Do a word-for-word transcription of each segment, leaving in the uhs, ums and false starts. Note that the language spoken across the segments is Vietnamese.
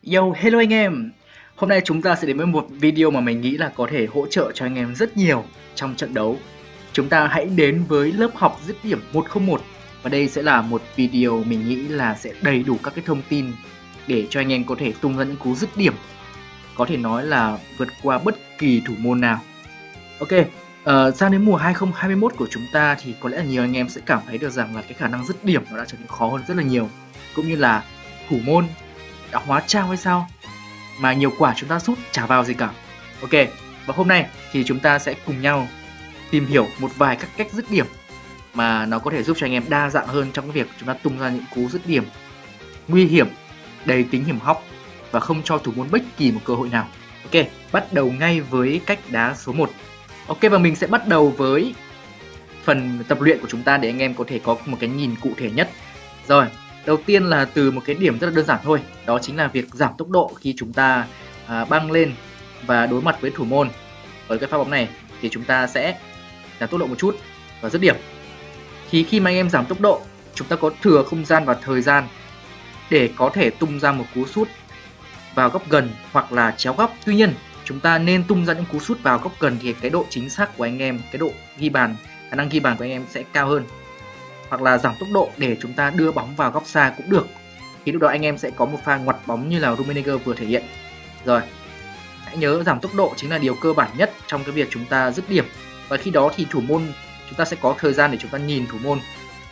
Yo, hello anh em. Hôm nay chúng ta sẽ đến với một video mà mình nghĩ là có thể hỗ trợ cho anh em rất nhiều trong trận đấu. Chúng ta hãy đến với lớp học dứt điểm một không một. Và đây sẽ là một video mình nghĩ là sẽ đầy đủ các cái thông tin để cho anh em có thể tung ra những cú dứt điểm, có thể nói là vượt qua bất kỳ thủ môn nào. Ok, uh, sang đến mùa hai không hai mốt của chúng ta thì có lẽ là nhiều anh em sẽ cảm thấy được rằng là cái khả năng dứt điểm nó đã trở nên khó hơn rất là nhiều, cũng như là thủ môn đã hóa trao hay sao mà nhiều quả chúng ta sút chả vào gì cả. Ok, và hôm nay thì chúng ta sẽ cùng nhau tìm hiểu một vài các cách dứt điểm mà nó có thể giúp cho anh em đa dạng hơn trong cái việc chúng ta tung ra những cú dứt điểm nguy hiểm, đầy tính hiểm hóc và không cho thủ môn bất kỳ một cơ hội nào. Ok, bắt đầu ngay với cách đá số một. Ok, và mình sẽ bắt đầu với phần tập luyện của chúng ta để anh em có thể có một cái nhìn cụ thể nhất. Rồi, đầu tiên là từ một cái điểm rất là đơn giản thôi, đó chính là việc giảm tốc độ khi chúng ta à, băng lên và đối mặt với thủ môn. Ở cái pha bóng này thì chúng ta sẽ giảm tốc độ một chút và dứt điểm. Thì khi mà anh em giảm tốc độ, chúng ta có thừa không gian và thời gian để có thể tung ra một cú sút vào góc gần hoặc là chéo góc. Tuy nhiên, chúng ta nên tung ra những cú sút vào góc gần thì cái độ chính xác của anh em, cái độ ghi bàn, khả năng ghi bàn của anh em sẽ cao hơn. Hoặc là giảm tốc độ để chúng ta đưa bóng vào góc xa cũng được. Thì lúc đó anh em sẽ có một pha ngoặt bóng như là Rummenigge vừa thể hiện. Rồi, hãy nhớ giảm tốc độ chính là điều cơ bản nhất trong cái việc chúng ta dứt điểm. Và khi đó thì thủ môn, chúng ta sẽ có thời gian để chúng ta nhìn thủ môn.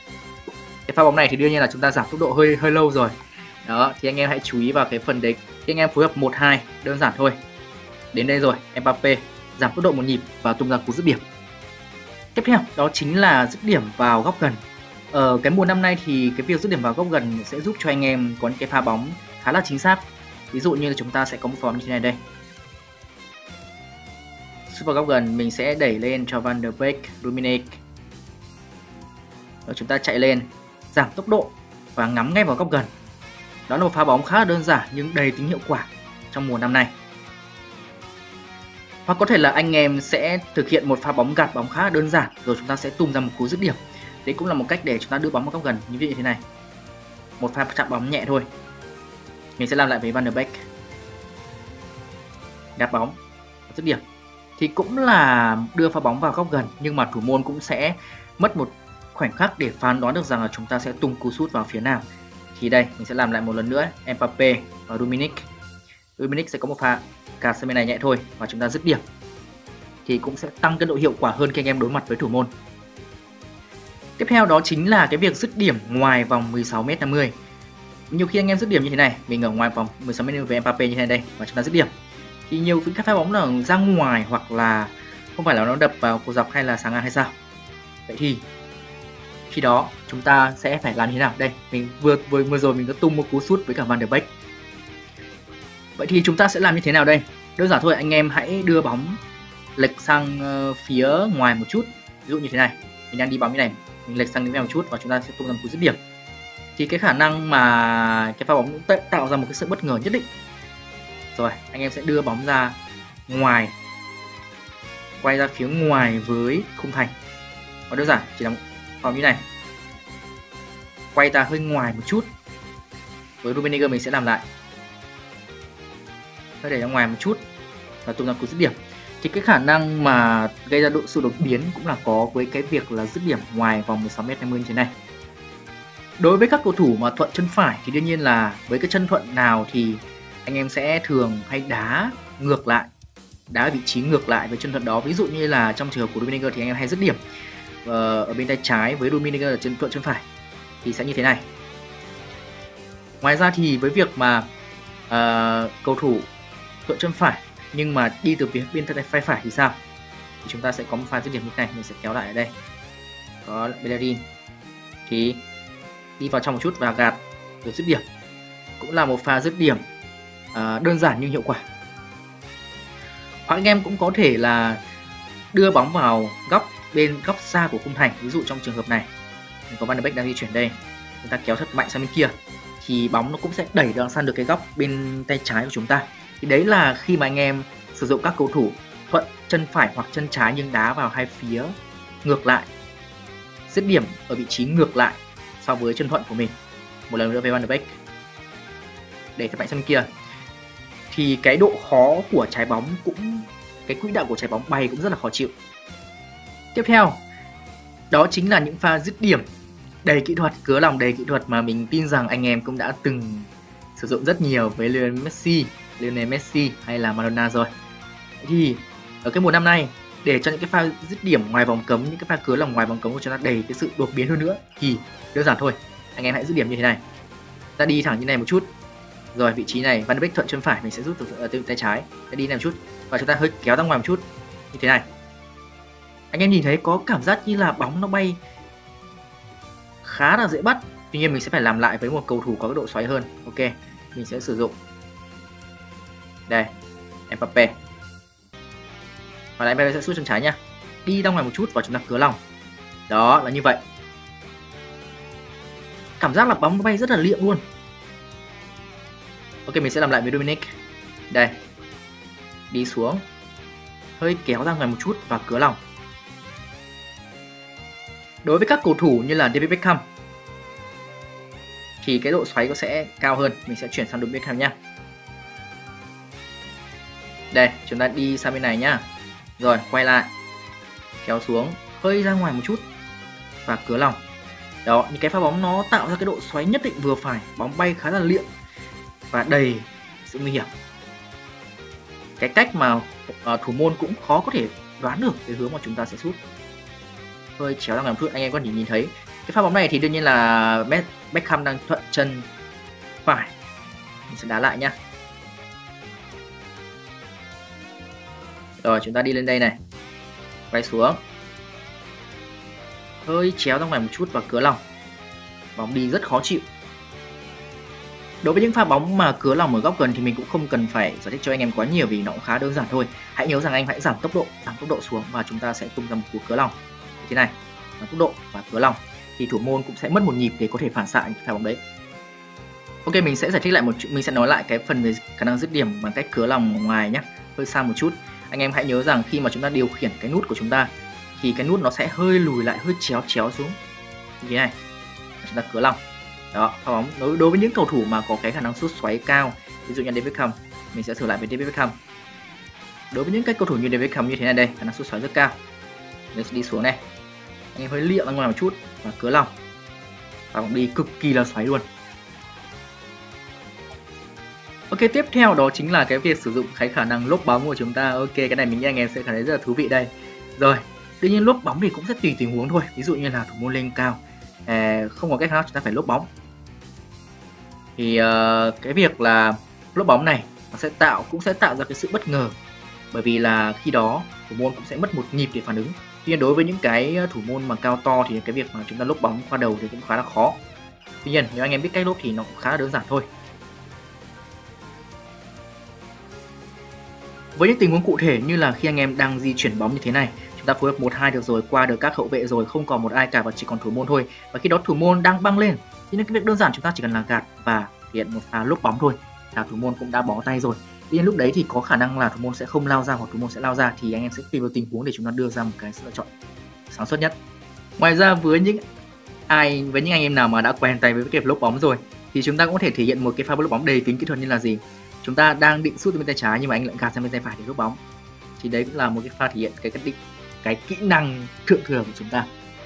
Cái pha bóng này thì đương nhiên là chúng ta giảm tốc độ hơi hơi lâu rồi. Đó, thì anh em hãy chú ý vào cái phần đấy. Khi anh em phối hợp một hai, đơn giản thôi. Đến đây rồi, Mbappe giảm tốc độ một nhịp và tung ra cú dứt điểm. Tiếp theo, đó chính là dứt điểm vào góc gần. Ở cái mùa năm nay thì cái việc dứt điểm vào góc gần sẽ giúp cho anh em có những cái pha bóng khá là chính xác. Ví dụ như là chúng ta sẽ có một pha bóng như thế này đây. Sút vào góc gần, mình sẽ đẩy lên cho Van der Beek, Rummenigge. Rồi chúng ta chạy lên, giảm tốc độ và ngắm ngay vào góc gần. Đó là một pha bóng khá là đơn giản nhưng đầy tính hiệu quả trong mùa năm nay. Hoặc có thể là anh em sẽ thực hiện một pha bóng gạt bóng khá là đơn giản rồi chúng ta sẽ tung ra một cú dứt điểm. Đấy cũng là một cách để chúng ta đưa bóng vào góc gần, như ví dụ như thế này. Một pha chạm bóng nhẹ thôi. Mình sẽ làm lại với Van der Beek. Gạt bóng, dứt điểm. Thì cũng là đưa pha bóng vào góc gần nhưng mà thủ môn cũng sẽ mất một khoảnh khắc để phán đoán được rằng là chúng ta sẽ tung cú sút vào phía nào. Thì đây, mình sẽ làm lại một lần nữa, Mbappe và Rummenigge. Rummenigge sẽ có một pha cạt sang bên này nhẹ thôi và chúng ta dứt điểm. Thì cũng sẽ tăng cái độ hiệu quả hơn khi anh em đối mặt với thủ môn. Tiếp theo đó chính là cái việc dứt điểm ngoài vòng mười sáu mét năm mươi. Nhiều khi anh em dứt điểm như thế này, mình ở ngoài vòng mười sáu mét năm mươi với Mbappe như thế này đây và chúng ta dứt điểm. Thì nhiều các pha bóng là ra ngoài hoặc là không phải là nó đập vào cột dọc hay là sáng ngang hay sao. Vậy thì khi đó chúng ta sẽ phải làm như thế nào? Đây, mình vừa vừa vừa rồi mình đã tung một cú sút với cả Van der Beek. Vậy thì chúng ta sẽ làm như thế nào đây? Đơn giản thôi, anh em hãy đưa bóng lệch sang uh, phía ngoài một chút. Ví dụ như thế này, mình đang đi bóng như này, mình lệch sang phía ngoài một chút và chúng ta sẽ tung ra một cú dứt điểm. Thì cái khả năng mà cái pha bóng cũng tạo ra một cái sự bất ngờ nhất định. Rồi, anh em sẽ đưa bóng ra ngoài, quay ra phía ngoài với khung thành. Và đơn giản chỉ là một pha bóng như này, quay ra hơi ngoài một chút. Với Rummenigge mình sẽ làm lại, hơi để ra ngoài một chút và tung ra cú dứt điểm. Thì cái khả năng mà gây ra độ sự đột biến cũng là có với cái việc là dứt điểm ngoài vòng mười sáu mét năm mươi như thế này. Đối với các cầu thủ mà thuận chân phải thì đương nhiên là với cái chân thuận nào thì anh em sẽ thường hay đá ngược lại, đá ở vị trí ngược lại với chân thuận đó. Ví dụ như là trong trường hợp của Rummenigge thì anh em hay dứt điểm ở bên tay trái với Rummenigge là chân thuận chân phải thì sẽ như thế này. Ngoài ra thì với việc mà uh, cầu thủ thuận chân phải nhưng mà đi từ phía bên tay phải thì sao? Thì chúng ta sẽ có một pha dứt điểm như thế này, mình sẽ kéo lại ở đây. Có Bellerin thì đi vào trong một chút và gạt rồi dứt điểm. Cũng là một pha dứt điểm uh, đơn giản nhưng hiệu quả. Hoặc anh em cũng có thể là đưa bóng vào góc bên góc xa của khung thành. Ví dụ trong trường hợp này, mình có Van der Beek đang di chuyển đây, chúng ta kéo thật mạnh sang bên kia thì bóng nó cũng sẽ đẩy được sang được cái góc bên tay trái của chúng ta. Thì đấy là khi mà anh em sử dụng các cầu thủ thuận chân phải hoặc chân trái nhưng đá vào hai phía ngược lại, dứt điểm ở vị trí ngược lại so với chân thuận của mình. Một lần nữa với Van der Beek, để thật mạnh sang bên kia. thì cái độ khó của trái bóng cũng cái quỹ đạo của trái bóng bay cũng rất là khó chịu. Tiếp theo, đó chính là những pha dứt điểm đầy kỹ thuật, cứa lòng đầy kỹ thuật mà mình tin rằng anh em cũng đã từng sử dụng rất nhiều với Lionel Messi, Lionel Messi hay là Maradona rồi. Thì ở cái mùa năm nay, để cho những cái pha dứt điểm ngoài vòng cấm, những cái pha cứa lòng ngoài vòng cấm của chúng ta đầy cái sự đột biến hơn nữa thì đơn giản thôi. Anh em hãy dứt điểm như thế này. Ta đi thẳng như này một chút. Rồi vị trí này Van de Beek thuận chân phải, mình sẽ rút từ, từ tay trái. Ta đi này một chút và chúng ta hơi kéo ra ngoài một chút như thế này. Anh em nhìn thấy có cảm giác như là bóng nó bay khá là dễ bắt. Tuy nhiên mình sẽ phải làm lại với một cầu thủ có cái độ xoáy hơn. Ok, mình sẽ sử dụng đây, Mbappe. Và lại Mbappe sẽ sút chân trái nha. Đi ra ngoài một chút và chúng ta cứa lòng. Đó là như vậy. Cảm giác là bóng nó bay rất là liệm luôn. Ok, mình sẽ làm lại với Dominic. Đây. Đi xuống. Hơi kéo ra ngoài một chút và cứa lòng. Đối với các cầu thủ như là David Beckham thì cái độ xoáy nó sẽ cao hơn. Mình sẽ chuyển sang David Beckham nhá. Đây, chúng ta đi sang bên này nhá. Rồi, quay lại. Kéo xuống, hơi ra ngoài một chút và cứa lòng. Đó, những cái pha bóng nó tạo ra cái độ xoáy nhất định vừa phải, bóng bay khá là liệm và đầy sự nguy hiểm. Cái cách mà uh, thủ môn cũng khó có thể đoán được cái hướng mà chúng ta sẽ sút. Hơi chéo ra ngoài một chút, anh em có thể nhìn thấy cái pha bóng này thì đương nhiên là Beckham đang thuận chân phải. Mình sẽ đá lại nhá. Rồi chúng ta đi lên đây này, quay xuống, hơi chéo ra ngoài một chút và cứa lòng. Bóng đi rất khó chịu. Đối với những pha bóng mà cứa lòng ở góc gần thì mình cũng không cần phải giải thích cho anh em quá nhiều vì nó cũng khá đơn giản thôi. Hãy nhớ rằng anh hãy giảm tốc độ, giảm tốc độ xuống và chúng ta sẽ tung ra một cú cứa lòng như thế này, giảm tốc độ và cứa lòng thì thủ môn cũng sẽ mất một nhịp để có thể phản xạ những pha bóng đấy. Ok, mình sẽ giải thích lại một chút, mình sẽ nói lại cái phần về khả năng dứt điểm bằng cách cứa lòng ở ngoài nhé, hơi xa một chút. Anh em hãy nhớ rằng khi mà chúng ta điều khiển cái nút của chúng ta thì cái nút nó sẽ hơi lùi lại, hơi chéo chéo xuống như thế này. Chúng ta cứa lòng. Đó, pha bóng đối, đối với những cầu thủ mà có cái khả năng sút xoáy cao, ví dụ như David Beckham, mình sẽ thử lại với David Beckham. Đối với những cái cầu thủ như David Beckham như thế này đây, khả năng sút xoáy rất cao. Mình sẽ đi xuống này. Anh em hơi liệng ra ngoài một chút và cứa lòng. Pha bóng đi cực kỳ là xoáy luôn. Ok, tiếp theo đó chính là cái việc sử dụng cái khả năng lốp bóng của chúng ta. Ok, cái này mình nghĩ anh em sẽ cảm thấy rất là thú vị đây. Rồi, tuy nhiên lốp bóng thì cũng sẽ tùy tình huống thôi. Ví dụ như là thủ môn lên cao, à, không có cách nào chúng ta phải lốp bóng. Thì uh, cái việc là lốp bóng này nó sẽ tạo cũng sẽ tạo ra cái sự bất ngờ. Bởi vì là khi đó thủ môn cũng sẽ mất một nhịp để phản ứng. Tuy nhiên đối với những cái thủ môn mà cao to thì cái việc mà chúng ta lốp bóng qua đầu thì cũng khá là khó. Tuy nhiên nếu anh em biết cách lốp thì nó cũng khá là đơn giản thôi. Với những tình huống cụ thể như là khi anh em đang di chuyển bóng như thế này, chúng ta phối hợp một hai được rồi, qua được các hậu vệ rồi, không còn một ai cả và chỉ còn thủ môn thôi. Và khi đó thủ môn đang băng lên, thì nên cái việc đơn giản chúng ta chỉ cần là gạt và hiện một pha lốp bóng thôi là thủ môn cũng đã bó tay rồi. Tuy nhiên lúc đấy thì có khả năng là thủ môn sẽ không lao ra hoặc thủ môn sẽ lao ra, thì anh em sẽ tùy vào tình huống để chúng ta đưa ra một cái sự lựa chọn sáng suốt nhất. Ngoài ra với những ai với những anh em nào mà đã quen tay với cái lốp bóng rồi thì chúng ta cũng có thể thể hiện một cái pha lốp bóng đầy tính kỹ thuật như là gì. Chúng ta đang định sút bên tay trái nhưng mà anh lại gạt sang bên tay phải để lốp bóng. Thì đấy cũng là một cái pha thể hiện cái cách định cái kỹ năng thượng thừa của chúng ta.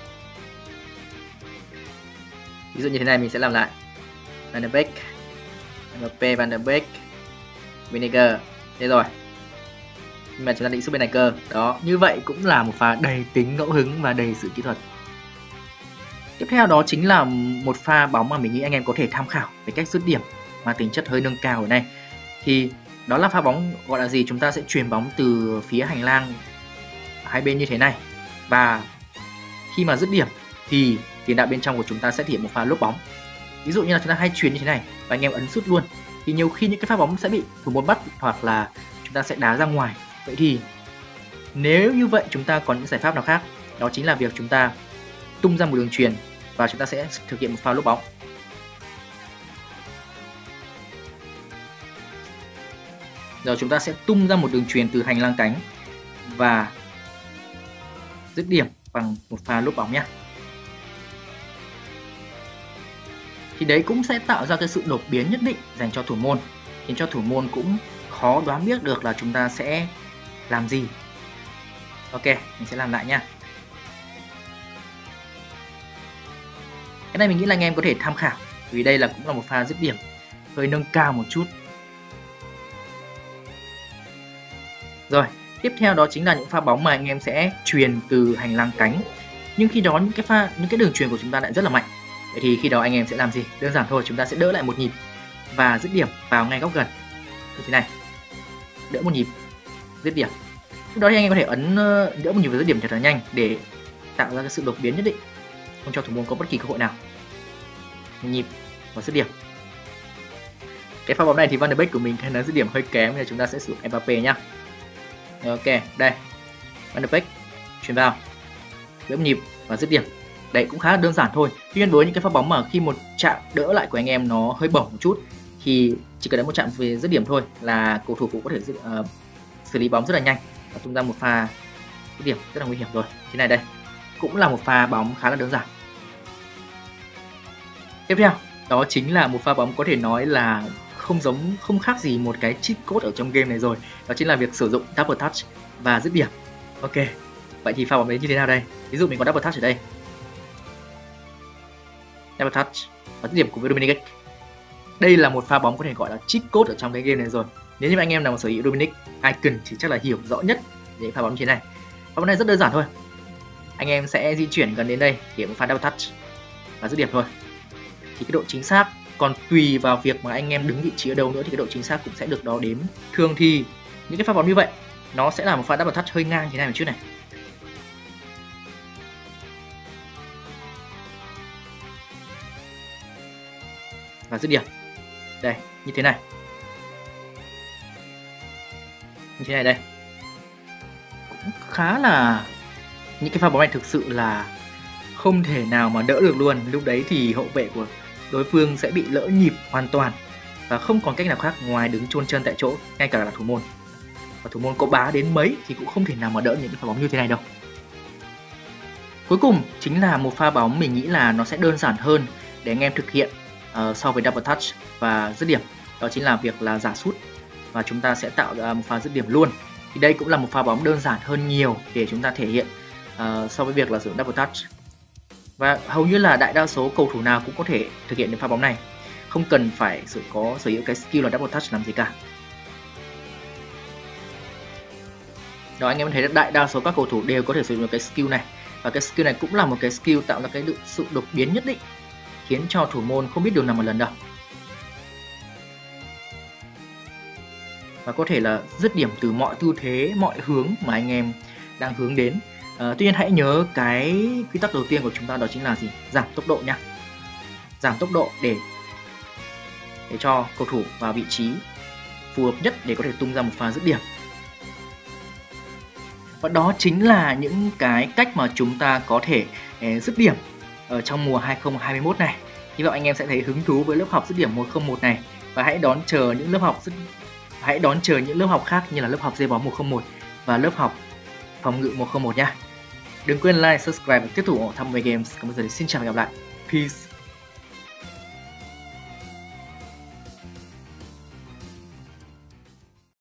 Ví dụ như thế này mình sẽ làm lại. Van de Beek, Mbappe, Van de Beek, Vinegar. Thế rồi. Nhưng mà chúng ta định sút bên này cơ. Đó, như vậy cũng là một pha đầy tính ngẫu hứng và đầy sự kỹ thuật. Tiếp theo đó chính là một pha bóng mà mình nghĩ anh em có thể tham khảo về cách dứt điểm mà tính chất hơi nâng cao ở đây. Thì đó là pha bóng gọi là gì? Chúng ta sẽ chuyền bóng từ phía hành lang hai bên như thế này. Và khi mà dứt điểm thì tiền đạo bên trong của chúng ta sẽ thể hiện một pha lốp bóng. Ví dụ như là chúng ta hay chuyền như thế này và anh em ấn sút luôn. Thì nhiều khi những cái pha bóng sẽ bị thủ môn bắt hoặc là chúng ta sẽ đá ra ngoài. Vậy thì nếu như vậy chúng ta có những giải pháp nào khác? Đó chính là việc chúng ta tung ra một đường chuyền và chúng ta sẽ thực hiện một pha lốp bóng. Rồi chúng ta sẽ tung ra một đường chuyền từ hành lang cánh và dứt điểm bằng một pha lốp bóng nhé. Thì đấy cũng sẽ tạo ra cái sự đột biến nhất định dành cho thủ môn, khiến cho thủ môn cũng khó đoán biết được là chúng ta sẽ làm gì. Ok, mình sẽ làm lại nha. Cái này mình nghĩ là anh em có thể tham khảo, vì đây là cũng là một pha dứt điểm hơi nâng cao một chút. Rồi, tiếp theo đó chính là những pha bóng mà anh em sẽ truyền từ hành lang cánh. Nhưng khi đó những cái pha những cái đường truyền của chúng ta lại rất là mạnh. Vậy thì khi đó anh em sẽ làm gì? Đơn giản thôi, chúng ta sẽ đỡ lại một nhịp và dứt điểm vào ngay góc gần như thế này. Đỡ một nhịp, dứt điểm. Lúc đó thì anh em có thể ấn đỡ một nhịp và dứt điểm thật là nhanh để tạo ra cái sự đột biến nhất định, không cho thủ môn có bất kỳ cơ hội nào. Một nhịp và dứt điểm. Cái pha bóng này thì Van der Beek của mình nó dứt điểm hơi kém nên chúng ta sẽ sử dụng Mbappé nhá. Ok, đây. Van der Beek chuyển vào, đỡ một nhịp và dứt điểm. Đấy cũng khá là đơn giản thôi. Tuy nhiên với những cái pha bóng mà khi một chạm đỡ lại của anh em nó hơi bổng một chút thì chỉ cần đánh một chạm về dứt điểm thôi là cầu thủ cũng có thể dứt, uh, xử lý bóng rất là nhanh và tung ra một pha dứt điểm rất là nguy hiểm rồi. Thế này đây cũng là một pha bóng khá là đơn giản. Tiếp theo đó chính là một pha bóng có thể nói là không giống không khác gì một cái cheat code ở trong game này rồi, đó chính là việc sử dụng double touch và dứt điểm. Ok, vậy thì pha bóng đấy như thế nào đây? Ví dụ mình có double touch ở đây, double touch và dứt điểm cùng với Dominic. Đây là một pha bóng có thể gọi là cheat code ở trong cái game này rồi. Nếu như anh em nào mà sở hữu Dominic Icon thì chắc là hiểu rõ nhất về pha bóng như thế này. Pha bóng này rất đơn giản thôi, anh em sẽ di chuyển gần đến đây để một pha double touch và dứt điểm thôi. Thì cái độ chính xác còn tùy vào việc mà anh em đứng vị trí ở đâu nữa thì cái độ chính xác cũng sẽ được đo đếm. Thường thì những cái pha bóng như vậy nó sẽ là một pha double touch hơi ngang thế này một chút này. Và dứt điểm. Đây, như thế này. Như thế này đây. Cũng khá là những cái pha bóng này thực sự là không thể nào mà đỡ được luôn. Lúc đấy thì hậu vệ của đối phương sẽ bị lỡ nhịp hoàn toàn và không còn cách nào khác ngoài đứng chôn chân tại chỗ, ngay cả là thủ môn. Và thủ môn có bá đến mấy thì cũng không thể nào mà đỡ những cái pha bóng như thế này đâu. Cuối cùng chính là một pha bóng mình nghĩ là nó sẽ đơn giản hơn để anh em thực hiện uh, so với double touch và dứt điểm. Đó chính là việc là giả sút và chúng ta sẽ tạo ra một pha dứt điểm luôn. Thì đây cũng là một pha bóng đơn giản hơn nhiều để chúng ta thể hiện uh, so với việc là sử dụng double touch. Và hầu như là đại đa số cầu thủ nào cũng có thể thực hiện được pha bóng này, không cần phải sự có sở hữu cái skill là double touch làm gì cả. Đó, anh em thấy đại đa số các cầu thủ đều có thể sử dụng được cái skill này, và cái skill này cũng là một cái skill tạo ra cái sự đột biến nhất định khiến cho thủ môn không biết đường nào một lần đâu. Và có thể là dứt điểm từ mọi tư thế, mọi hướng mà anh em đang hướng đến. À, tuy nhiên hãy nhớ cái quy tắc đầu tiên của chúng ta đó chính là gì? Giảm tốc độ nha. Giảm tốc độ để để cho cầu thủ vào vị trí phù hợp nhất để có thể tung ra một pha dứt điểm. Và đó chính là những cái cách mà chúng ta có thể eh, dứt điểm ở trong mùa hai không hai mốt này. Hy vọng anh em sẽ thấy hứng thú với lớp học dứt điểm một không một này và hãy đón chờ những lớp học dứt... hãy đón chờ những lớp học khác như là lớp học dây bóng một không một và lớp học phòng ngự một không một nha. Đừng quên like, subscribe và tiếp tục ủng hộ Thăm Về Games. Còn bây giờ thì xin chào và hẹn gặp lại. Peace.